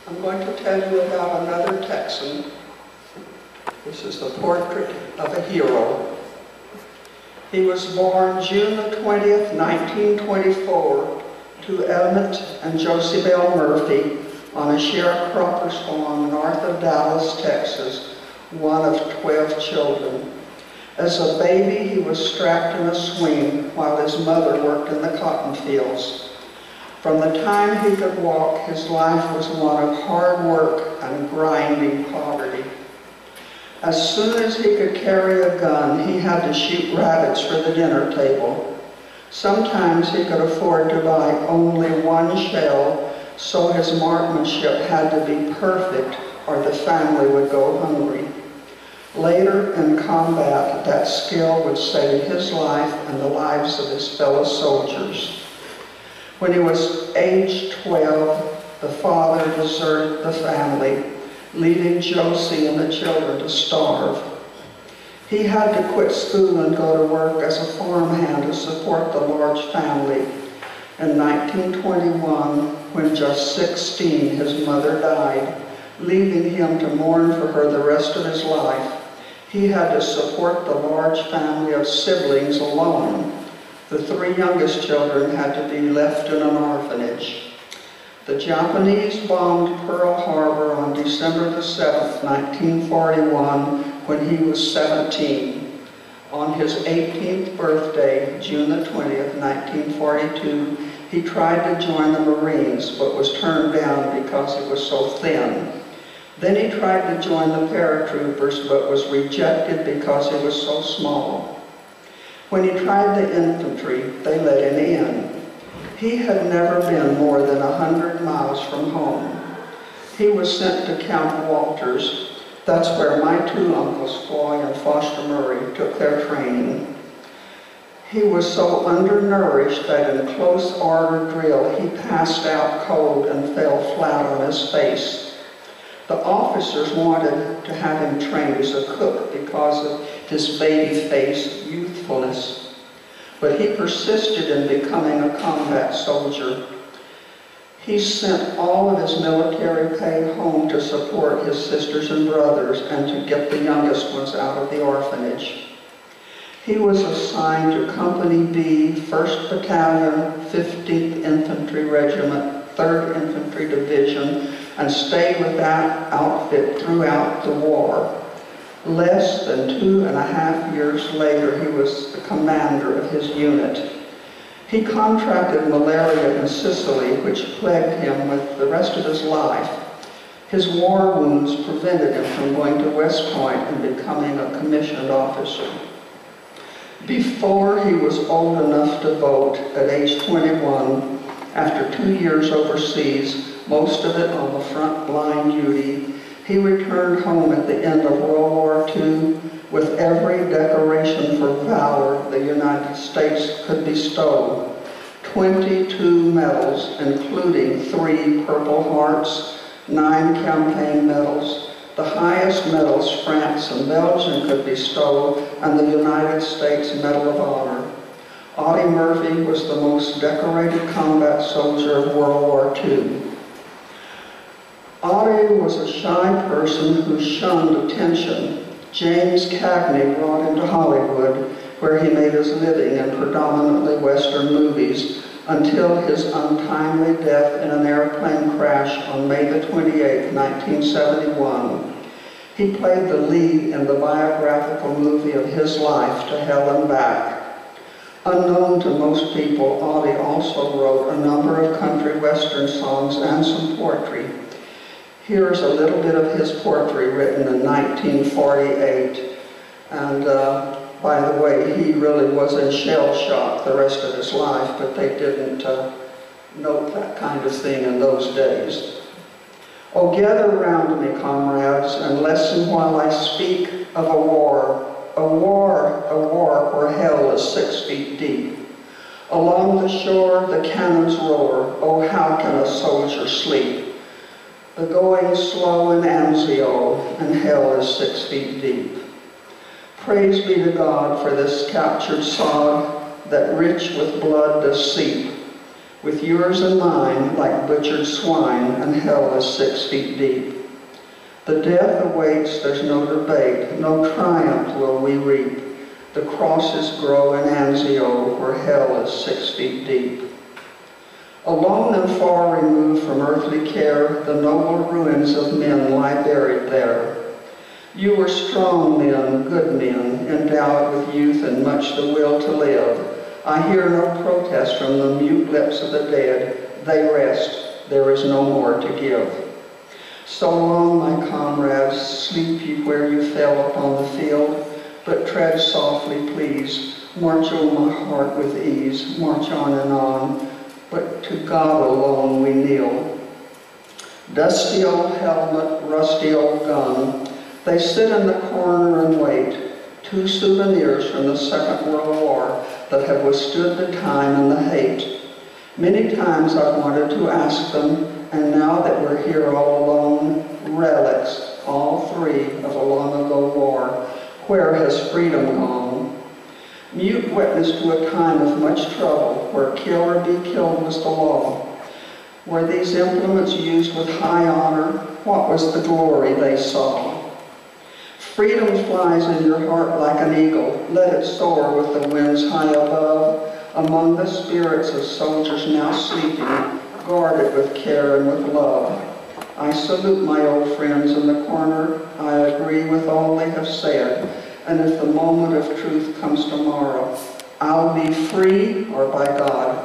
I'm going to tell you about another Texan. This is the portrait of a hero. He was born June the 20th, 1924, to Emmett and Josie Bell Murphy on a sharecropper's farm north of Dallas, Texas, one of 12 children. As a baby, he was strapped in a swing while his mother worked in the cotton fields. From the time he could walk, his life was one of hard work and grinding poverty. As soon as he could carry a gun, he had to shoot rabbits for the dinner table. Sometimes he could afford to buy only one shell, so his marksmanship had to be perfect or the family would go hungry. Later in combat, that skill would save his life and the lives of his fellow soldiers. When he was age 12, the father deserted the family, leaving Josie and the children to starve. He had to quit school and go to work as a farmhand to support the large family. In 1921, when just 16, his mother died, leaving him to mourn for her the rest of his life. He had to support the large family of siblings alone. The 3 youngest children had to be left in an orphanage. The Japanese bombed Pearl Harbor on December the 7th, 1941, when he was 17. On his 18th birthday, June the 20th, 1942, he tried to join the Marines, but was turned down because he was so thin. Then he tried to join the paratroopers, but was rejected because he was so small. When he tried the infantry, they let him in. He had never been more than 100 miles from home. He was sent to Camp Walters. That's where my 2 uncles, Floyd and Foster Murray, took their training. He was so undernourished that in close order drill, he passed out cold and fell flat on his face. The officers wanted to have him trained as a cook because of his baby face youthfulness, but he persisted in becoming a combat soldier. He sent all of his military pay home to support his sisters and brothers and to get the youngest ones out of the orphanage. He was assigned to Company B, 1st Battalion, 15th Infantry Regiment, 3rd Infantry Division, and stayed with that outfit throughout the war. Less than 2.5 years later, he was the commander of his unit. He contracted malaria in Sicily, which plagued him with the rest of his life. His war wounds prevented him from going to West Point and becoming a commissioned officer. Before he was old enough to vote, at age 21, after 2 years overseas, most of it on the front line duty, he returned home at the end of World War II with every decoration for valor the United States could bestow. 22 medals, including 3 Purple Hearts, 9 campaign medals, the highest medals France and Belgium could bestow, and the United States Medal of Honor. Audie Murphy was the most decorated combat soldier of World War II. Audie was a shy person who shunned attention. James Cagney brought him to Hollywood, where he made his living in predominantly Western movies, until his untimely death in an airplane crash on May the 28th, 1971. He played the lead in the biographical movie of his life, To Hell and Back. Unknown to most people, Audie also wrote a number of country western songs and some poetry. Here's a little bit of his poetry written in 1948. And by the way, he really was in shell shock the rest of his life, but they didn't note that kind of thing in those days. Oh, gather round me, comrades, and listen while I speak of a war where hell is 6 feet deep. Along the shore the cannons roar, oh how can a soldier sleep? The going's slow in Anzio, and hell is 6 feet deep. Praise be to God for this captured sod that rich with blood does seep. with yours and mine like butchered swine, and hell is 6 feet deep. The death awaits, there's no debate, no triumph will we reap. The crosses grow in Anzio, where hell is 6 feet deep. Alone and far removed from earthly care, the noble ruins of men lie buried there. You were strong men, good men, endowed with youth and much the will to live. I hear no protest from the mute lips of the dead. They rest, there is no more to give. So long, my comrades, sleep ye where you fell upon the field, but tread softly, please. March, O my heart, with ease, march on and on, but to God alone we kneel. Dusty old helmet, rusty old gun, they sit in the corner and wait. 2 souvenirs from the Second World War that have withstood the time and the hate. Many times I've wanted to ask them, and now that we're here all alone, relics, all 3 of a long ago war, where has freedom gone? Mute witness to a time of much trouble, where kill or be killed was the law. Were these implements used with high honor? What was the glory they saw? Freedom flies in your heart like an eagle. Let it soar with the winds high above, among the spirits of soldiers now sleeping, guarded with care and with love. I salute my old friends in the corner. I agree with all they have said, and if the moment of truth comes tomorrow, I'll be free, or by God,